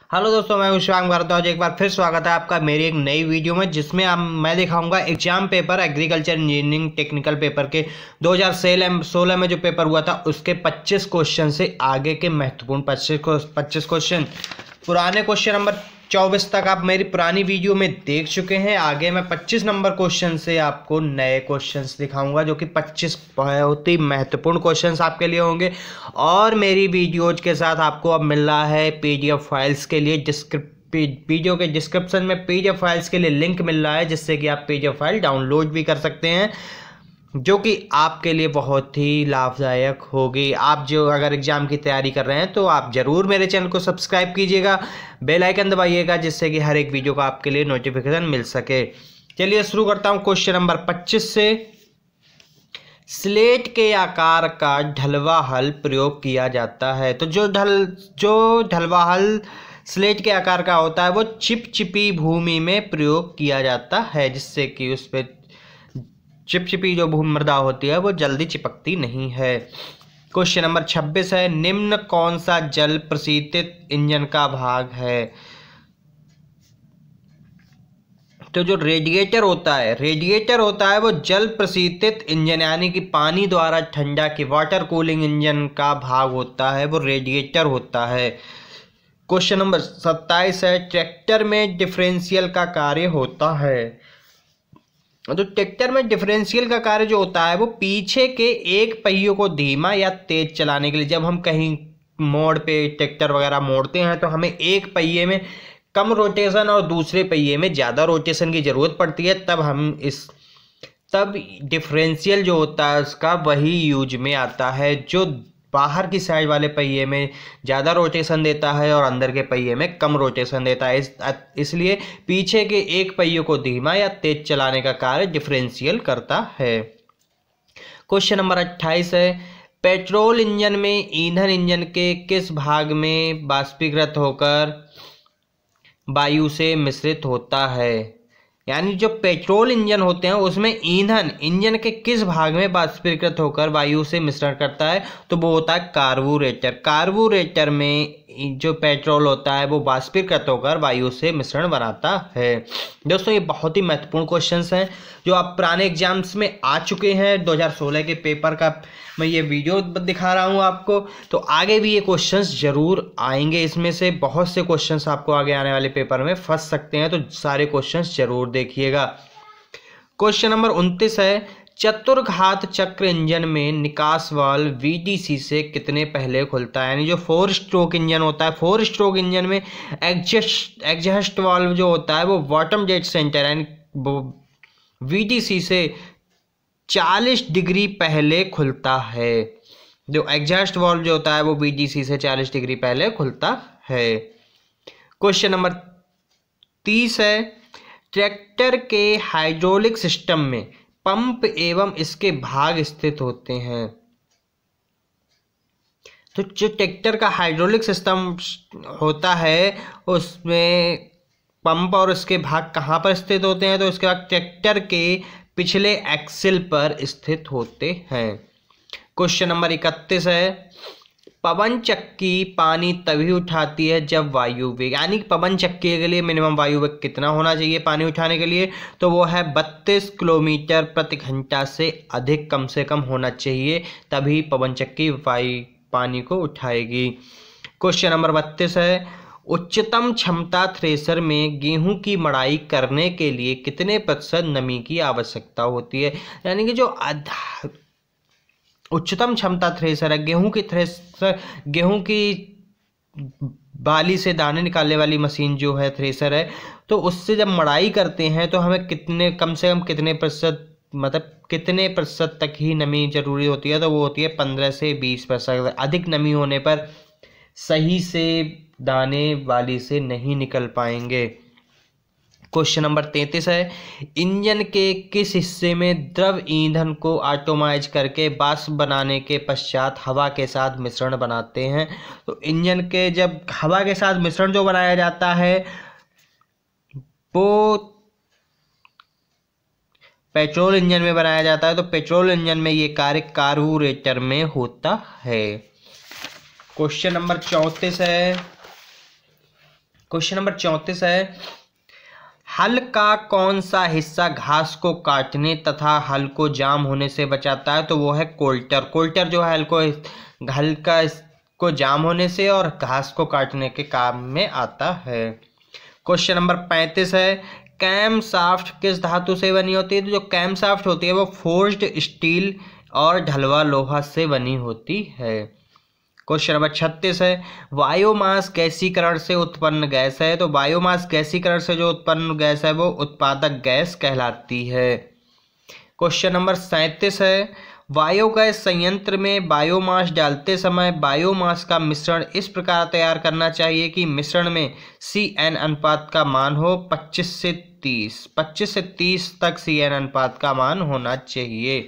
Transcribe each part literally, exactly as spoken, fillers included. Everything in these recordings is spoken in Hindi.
हेलो दोस्तों, मैं शिवांग भारद्वाज। एक बार फिर स्वागत है आपका मेरी एक नई वीडियो में, जिसमें आप मैं दिखाऊंगा exam paper agriculture engineering technical paper के दो हज़ार सोलह में जो पेपर हुआ था उसके पच्चीस क्वेश्चन से आगे के महत्वपूर्ण पच्चीस पच्चीस क्वेश्चन। पुराने क्वेश्चन नंबर चौबीस तक आप मेरी पुरानी वीडियो में देख चुके हैं। आगे मैं पच्चीस नंबर क्वेश्चन से आपको नए क्वेश्चंस दिखाऊंगा, जो कि पच्चीस बहुत ही महत्वपूर्ण क्वेश्चंस आपके लिए होंगे। और मेरी वीडियोज के साथ आपको अब मिल रहा है पीडीएफ फाइल्स के लिए डिस्क्रिप वीडियो के डिस्क्रिप्शन में पीडीएफ फाइल्स के लिए लिंक मिल रहा है, जिससे कि आप पीडीएफ फाइल डाउनलोड भी कर सकते हैं, जो कि आपके लिए बहुत ही लाभदायक होगी। आप जो अगर एग्जाम की तैयारी कर रहे हैं तो आप ज़रूर मेरे चैनल को सब्सक्राइब कीजिएगा, बेल आइकन दबाइएगा, जिससे कि हर एक वीडियो का आपके लिए नोटिफिकेशन मिल सके। चलिए शुरू करता हूं क्वेश्चन नंबर पच्चीस से। स्लेट के आकार का ढलवा हल प्रयोग किया जाता है। तो जो ढल जो ढलवा हल स्लेट के आकार का होता है वो चिपचिपी भूमि में प्रयोग किया जाता है, जिससे कि उस पर चिपचिपी जो भूमि मृदा होती है वो जल्दी चिपकती नहीं है। क्वेश्चन नंबर छब्बीस है, निम्न कौन सा जल प्रशीतित इंजन का भाग है। तो जो रेडिएटर होता है रेडिएटर होता है वो जल प्रशीतित इंजन यानी कि पानी द्वारा ठंडा की वाटर कूलिंग इंजन का भाग होता है, वो रेडिएटर होता है। क्वेश्चन नंबर सत्ताईस है, ट्रैक्टर में डिफरेंशियल का कार्य होता है। तो ट्रैक्टर में डिफरेंशियल का कार्य जो होता है वो पीछे के एक पहियों को धीमा या तेज चलाने के लिए, जब हम कहीं मोड़ पे ट्रैक्टर वगैरह मोड़ते हैं तो हमें एक पहिए में कम रोटेशन और दूसरे पहिए में ज़्यादा रोटेशन की ज़रूरत पड़ती है, तब हम इस तब डिफरेंशियल जो होता है उसका वही यूज में आता है, जो बाहर की साइड वाले पहिए में ज़्यादा रोटेशन देता है और अंदर के पहिए में कम रोटेशन देता है। इस इसलिए पीछे के एक पहिए को धीमा या तेज चलाने का कार्य डिफरेंशियल करता है। क्वेश्चन नंबर अट्ठाईस है, पेट्रोल इंजन में ईंधन इंजन के किस भाग में बाष्पीकृत होकर वायु से मिश्रित होता है। यानी जो पेट्रोल इंजन होते हैं उसमें ईंधन इंजन के किस भाग में बाष्पीकृत होकर वायु से मिश्रण करता है, तो वो होता है कार्बोरेटर। कार्बोरेटर में जो पेट्रोल होता है वो बाष्पीकृत होकर वायु से मिश्रण बनाता है। दोस्तों, ये बहुत ही महत्वपूर्ण क्वेश्चंस हैं जो आप पुराने एग्जाम्स में आ चुके हैं। दो हज़ार सोलह के पेपर का मैं ये वीडियो दिखा रहा हूँ आपको, तो आगे भी ये क्वेश्चंस जरूर आएंगे। इसमें से बहुत से क्वेश्चंस आपको आगे आने वाले पेपर में फंस सकते हैं, तो सारे क्वेश्चंस जरूर देखिएगा। क्वेश्चन नंबर उनतीस है, चतुर्घात चक्र इंजन में निकास वाल्व वीडीसी से कितने पहले खुलता है। यानी जो फोर स्ट्रोक इंजन होता है, फोर स्ट्रोक इंजन में एग्जस्ट एग्जस्ट वाल्व जो होता है वो बॉटम डेड सेंटर यानी वीडीसी से चालीस डिग्री पहले खुलता है। जो एग्जॉस्ट वाल्व जो होता है वो वीडीसी से चालीस डिग्री पहले खुलता है। क्वेश्चन नंबर तीस है, ट्रैक्टर के हाइड्रोलिक सिस्टम में पंप एवं इसके भाग स्थित होते हैं। तो जो ट्रैक्टर का हाइड्रोलिक सिस्टम होता है उसमें पंप और उसके भाग कहाँ पर स्थित होते हैं, तो इसके बाद ट्रैक्टर के पिछले एक्सिल पर स्थित होते हैं। क्वेश्चन नंबर इकतीस है, पवन चक्की पानी तभी उठाती है जब वायु वेग, यानी पवन चक्की के लिए मिनिमम वायु वेग कितना होना चाहिए पानी उठाने के लिए, तो वो है बत्तीस किलोमीटर प्रति घंटा से अधिक कम से कम होना चाहिए, तभी पवन चक्की वायु पानी को उठाएगी। क्वेश्चन नंबर बत्तीस है, उच्चतम क्षमता थ्रेसर में गेहूं की मड़ाई करने के लिए कितने प्रतिशत नमी की आवश्यकता होती है। यानी कि जो उच्चतम क्षमता थ्रेसर है, गेहूं की थ्रेसर गेहूं की बाली से दाने निकालने वाली मशीन जो है थ्रेसर है, तो उससे जब मड़ाई करते हैं तो हमें कितने कम से कम कितने प्रतिशत मतलब कितने प्रतिशत तक ही नमी जरूरी होती है, तो वो होती है पंद्रह से बीस प्रतिशत। अधिक नमी होने पर सही से दाने वाली से नहीं निकल पाएंगे। क्वेश्चन नंबर तैंतीस है, इंजन के किस हिस्से में द्रव ईंधन को ऑटोमाइज करके वाष्प बनाने के पश्चात हवा के साथ मिश्रण बनाते हैं। तो इंजन के जब हवा के साथ मिश्रण जो बनाया जाता है वो पेट्रोल इंजन में बनाया जाता है, तो पेट्रोल इंजन में ये कार्य कार्बोरेटर में होता है। क्वेश्चन नंबर चौंतीस है, क्वेश्चन नंबर चौंतीस है, हल का कौन सा हिस्सा घास को काटने तथा हल को जाम होने से बचाता है? तो वो है कोल्टर। कोल्टर जो है हल को हल का को जाम होने से और घास को काटने के काम में आता है। क्वेश्चन नंबर पैंतीस है, कैम साफ्ट किस धातु से बनी होती है? तो जो कैम साफ्ट होती है वो फोर्ज्ड स्टील और ढलवा लोहा से बनी होती है। क्वेश्चन नंबर छत्तीस है, बायोमास गैसीकरण से उत्पन्न गैस है? तो बायोमास गैसीकरण से जो उत्पन्न गैस है वो उत्पादक गैस कहलाती है। क्वेश्चन नंबर सैंतीस है, बायोगैस संयंत्र में बायोमास डालते समय बायोमास का मिश्रण इस प्रकार तैयार करना चाहिए कि मिश्रण में सी एन अनुपात का मान हो पच्चीस से तीस पच्चीस से तीस तक सी एन अनुपात का मान होना चाहिए।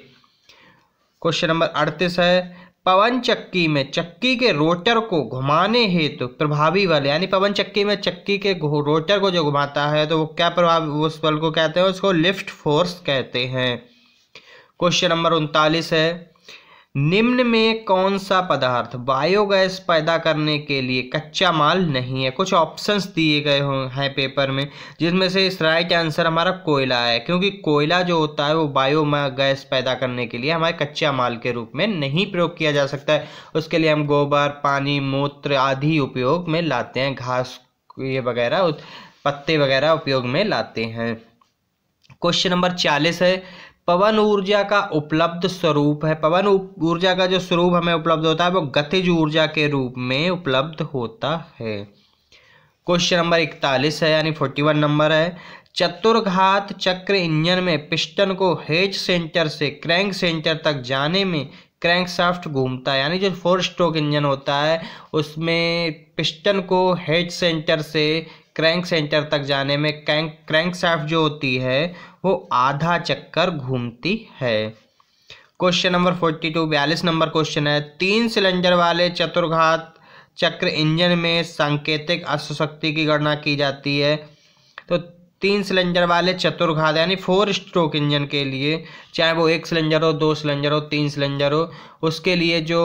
क्वेश्चन नंबर अड़तीस है, पवन चक्की में चक्की के रोटर को घुमाने हेतु तो प्रभावी बल, यानी पवन चक्की में चक्की के रोटर को जो घुमाता है तो वो क्या प्रभाव उस बल को कहते हैं? उसको लिफ्ट फोर्स कहते हैं। क्वेश्चन नंबर उनतालीस है, निम्न में कौन सा पदार्थ बायोगैस पैदा करने के लिए कच्चा माल नहीं है? कुछ ऑप्शंस दिए गए हैं पेपर में, जिसमें से इस राइट आंसर हमारा कोयला है, क्योंकि कोयला जो होता है वो बायोगैस पैदा करने के लिए हमारे कच्चा माल के रूप में नहीं प्रयोग किया जा सकता है। उसके लिए हम गोबर, पानी, मूत्र आदि उपयोग में लाते हैं, घास ये वगैरह पत्ते वगैरह उपयोग में लाते हैं। क्वेश्चन नंबर चालीस है, पवन ऊर्जा का उपलब्ध स्वरूप है? पवन ऊर्जा का जो स्वरूप हमें उपलब्ध होता है वो गतिज ऊर्जा के रूप में उपलब्ध होता है। क्वेश्चन नंबर इकतालीस है, यानी इकतालीस नंबर है, चतुर्घात चक्र इंजन में पिस्टन को हेड सेंटर से क्रैंक सेंटर तक जाने में क्रैंकशाफ्ट घूमता है। यानी जो फोर स्ट्रोक इंजन होता है उसमें पिस्टन को हेड सेंटर से क्रैंक सेंटर तक जाने में क्रैंक क्रैंकशाफ्ट जो होती है वो आधा चक्कर घूमती है। क्वेश्चन नंबर बयालीस बयालीस नंबर क्वेश्चन है, तीन सिलेंडर वाले चतुर्घात चक्र इंजन में सांकेतिक अश्व शक्ति की गणना की जाती है? तो तीन सिलेंडर वाले चतुर्घात यानी फोर स्ट्रोक इंजन के लिए, चाहे वो एक सिलेंडर हो, दो सिलेंडर हो, तीन सिलेंडर हो, उसके लिए जो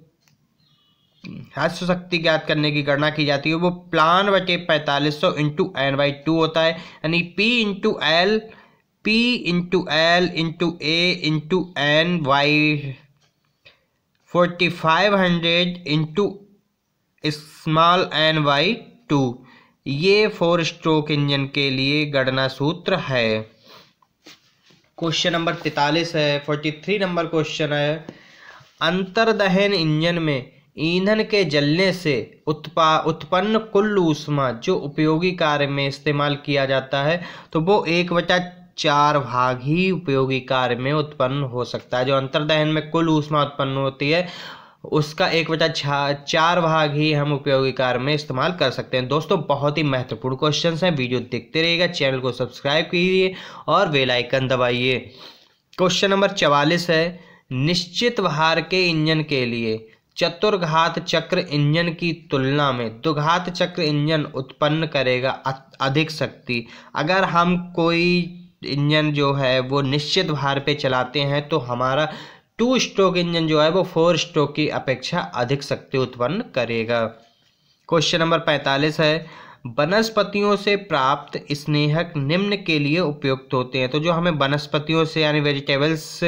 अश्व शक्ति ज्ञात करने की गणना की जाती है वो प्लान बटे पैंतालीस सौ इंटू एन बाई टू होता है। यानी P into L P into L into A into N by forty five hundred into small N by two, ये फोर स्ट्रोक इंजन के लिए गणना सूत्र है। क्वेश्चन नंबर तैंतालीस है, तैंतालीस नंबर क्वेश्चन है, अंतर्दहन इंजन में ईंधन के जलने से उत्पा उत्पन्न कुल ऊष्मा जो उपयोगी कार्य में इस्तेमाल किया जाता है तो वो एक बटा चार भाग ही उपयोगी कार्य में उत्पन्न हो सकता है। जो अंतर्दहन में कुल ऊष्मा उत्पन्न होती है उसका एक बटा चार भाग ही हम उपयोगी कार्य में इस्तेमाल कर सकते हैं। दोस्तों बहुत ही महत्वपूर्ण क्वेश्चंस हैं, वीडियो देखते रहिएगा, चैनल को सब्सक्राइब कीजिए और बेल आइकन दबाइए। क्वेश्चन नंबर चवालीस है, निश्चित भार के इंजन के लिए चतुर्घात चक्र इंजन की तुलना में द्विघात चक्र इंजन उत्पन्न करेगा अधिक शक्ति। अगर हम कोई इंजन जो है वो निश्चित भार पे चलाते हैं तो हमारा टू स्ट्रोक इंजन जो है वो फोर स्ट्रोक की अपेक्षा अधिक शक्ति उत्पन्न करेगा। क्वेश्चन नंबर पैंतालीस है, वनस्पतियों से प्राप्त स्नेहक निम्न के लिए उपयुक्त होते हैं? तो जो हमें वनस्पतियों से यानी वेजिटेबल्स,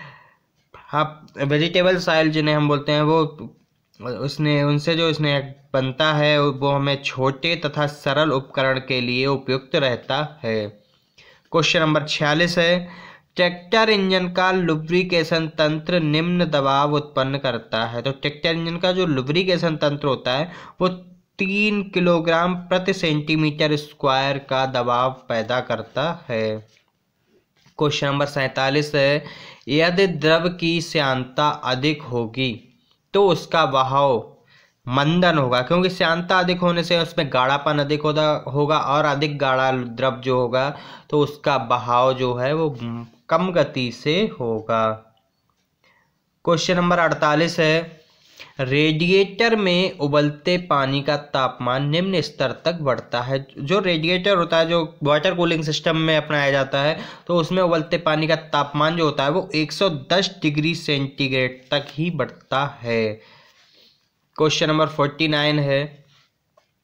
हाँ वेजिटेबल्स ऑयल जिन्हें हम बोलते हैं, वो उसने उनसे जो स्नेहक बनता है वो हमें छोटे तथा सरल उपकरण के लिए उपयुक्त रहता है। क्वेश्चन नंबर छियालीस है, ट्रैक्टर इंजन का लुब्रिकेशन तंत्र निम्न दबाव उत्पन्न करता है? तो ट्रैक्टर इंजन का जो लुब्रिकेशन तंत्र होता है वो तीन किलोग्राम प्रति सेंटीमीटर स्क्वायर का दबाव पैदा करता है। क्वेश्चन नंबर सैंतालीस है, यदि द्रव की श्यानता अधिक होगी तो उसका बहाव मंदन होगा, क्योंकि श्यानता अधिक होने से उसमें गाढ़ापन अधिक होगा और अधिक गाढ़ा द्रव जो होगा तो उसका बहाव जो है वो कम गति से होगा। क्वेश्चन नंबर अड़तालीस है, रेडिएटर में उबलते पानी का तापमान निम्न स्तर तक बढ़ता है? जो रेडिएटर होता है जो वाटर कूलिंग सिस्टम में अपनाया जाता है तो उसमें उबलते पानी का तापमान जो होता है वो एक सौ दस डिग्री सेंटीग्रेड तक ही बढ़ता है। क्वेश्चन नंबर उनचास है,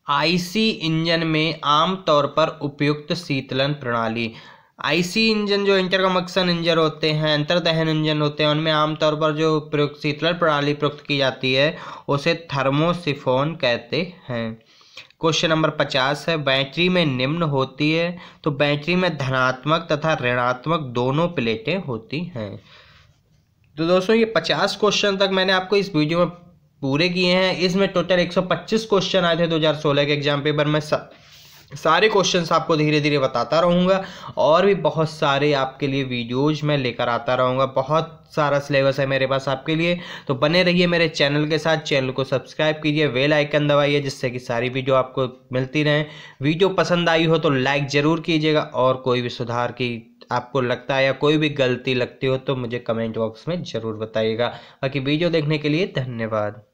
आईसी इंजन में आमतौर पर उपयुक्त शीतलन प्रणाली। आईसी इंजन जो इंटरकम्बशन इंजन होते हैं, अंतर्दहन इंजन होते हैं, उनमें आमतौर पर जो प्रयुक्त शीतलन प्रणाली प्रयुक्त की जाती है उसे थर्मोसिफोन कहते हैं। क्वेश्चन नंबर पचास है, बैटरी में निम्न होती है। तो बैटरी में धनात्मक तथा ऋणात्मक दोनों प्लेटें होती हैं। तो दोस्तों ये पचास क्वेश्चन तक मैंने आपको इस वीडियो में पूरे किए हैं। इसमें टोटल एक सौ पच्चीस क्वेश्चन आए थे दो हज़ार सोलह के एग्जाम पेपर में। सा, सारे क्वेश्चंस आपको धीरे धीरे बताता रहूँगा और भी बहुत सारे आपके लिए वीडियोज मैं लेकर आता रहूँगा। बहुत सारा सिलेबस है मेरे पास आपके लिए, तो बने रहिए मेरे चैनल के साथ। चैनल को सब्सक्राइब कीजिए, बेल आइकन दबाइए जिससे कि सारी वीडियो आपको मिलती रहें। वीडियो पसंद आई हो तो लाइक ज़रूर कीजिएगा, और कोई भी सुधार की आपको लगता है या कोई भी गलती लगती हो तो मुझे कमेंट बॉक्स में ज़रूर बताइएगा। बाकी वीडियो देखने के लिए धन्यवाद।